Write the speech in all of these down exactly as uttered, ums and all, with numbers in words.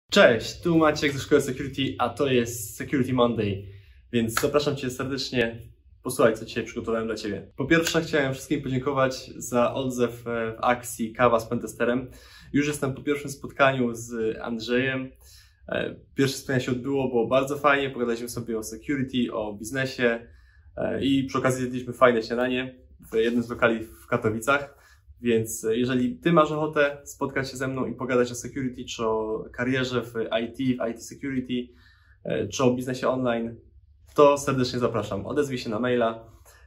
Cześć, tu Maciek ze Szkoły Security, a to jest Security Monday, więc zapraszam Cię serdecznie. Posłuchaj, co dzisiaj przygotowałem dla Ciebie. Po pierwsze, chciałem wszystkim podziękować za odzew w akcji Kawa z Pentesterem. Już jestem po pierwszym spotkaniu z Andrzejem. Pierwsze spotkanie się odbyło, było bardzo fajnie, pogadaliśmy sobie o security, o biznesie i przy okazji zjedliśmy fajne śniadanie w jednym z lokali w Katowicach. Więc jeżeli Ty masz ochotę spotkać się ze mną i pogadać o security, czy o karierze w I T, w I T security, czy o biznesie online, to serdecznie zapraszam. Odezwij się na maila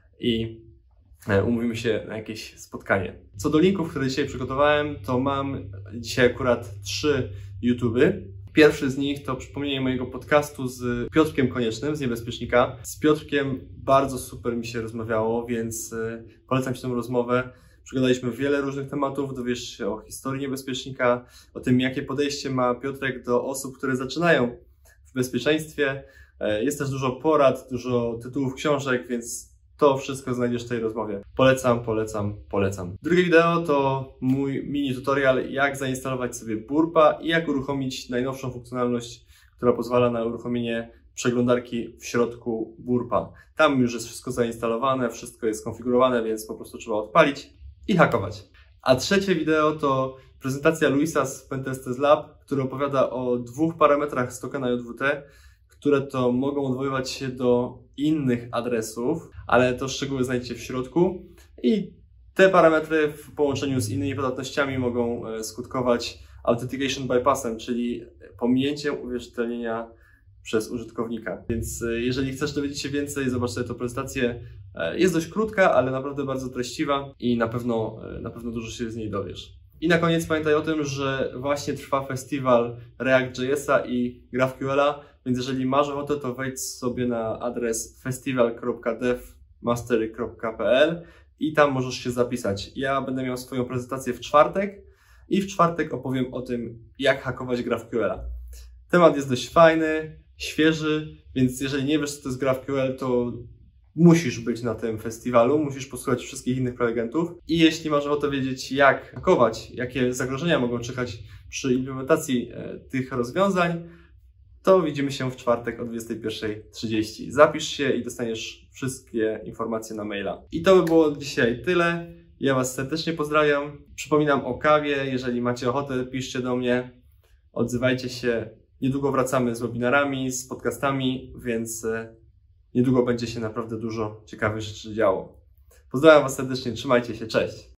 i umówimy się na jakieś spotkanie. Co do linków, które dzisiaj przygotowałem, to mam dzisiaj akurat trzy YouTuby. Pierwszy z nich to przypomnienie mojego podcastu z Piotrkiem Koniecznym z Niebezpiecznika. Z Piotrkiem bardzo super mi się rozmawiało, więc polecam Ci tę rozmowę. Przegadaliśmy wiele różnych tematów, dowiesz się o historii niebezpiecznika, o tym, jakie podejście ma Piotrek do osób, które zaczynają w bezpieczeństwie. Jest też dużo porad, dużo tytułów książek, więc to wszystko znajdziesz w tej rozmowie. Polecam, polecam, polecam. Drugie wideo to mój mini tutorial, jak zainstalować sobie Burpa i jak uruchomić najnowszą funkcjonalność, która pozwala na uruchomienie przeglądarki w środku Burpa. Tam już jest wszystko zainstalowane, wszystko jest skonfigurowane, więc po prostu trzeba odpalić i hakować. A trzecie wideo to prezentacja Luisa z Pentesters Lab, który opowiada o dwóch parametrach z tokena J W T, które to mogą odwoływać się do innych adresów, ale to szczegóły znajdziecie w środku i te parametry w połączeniu z innymi podatnościami mogą skutkować authentication bypassem, czyli pominięciem uwierzytelnienia przez użytkownika. Więc jeżeli chcesz dowiedzieć się więcej, zobacz sobie tę prezentację. Jest dość krótka, ale naprawdę bardzo treściwa i na pewno, na pewno dużo się z niej dowiesz. I na koniec pamiętaj o tym, że właśnie trwa festiwal React J S a i GraphQL-a, więc jeżeli masz ochotę, to wejdź sobie na adres festival kropka dev mastery kropka p l i tam możesz się zapisać. Ja będę miał swoją prezentację w czwartek i w czwartek opowiem o tym, jak hakować GraphQL-a. Temat jest dość fajny, świeży, więc jeżeli nie wiesz, co to jest GraphQL, to musisz być na tym festiwalu, musisz posłuchać wszystkich innych prelegentów i jeśli masz ochotę wiedzieć, jak hakować, jakie zagrożenia mogą czekać przy implementacji e, tych rozwiązań, to widzimy się w czwartek o dwudziestej pierwszej trzydzieści. Zapisz się i dostaniesz wszystkie informacje na maila. I to by było dzisiaj tyle. Ja Was serdecznie pozdrawiam. Przypominam o kawie. Jeżeli macie ochotę, piszcie do mnie, odzywajcie się. Niedługo wracamy z webinarami, z podcastami, więc niedługo będzie się naprawdę dużo ciekawych rzeczy działo. Pozdrawiam Was serdecznie, trzymajcie się, cześć!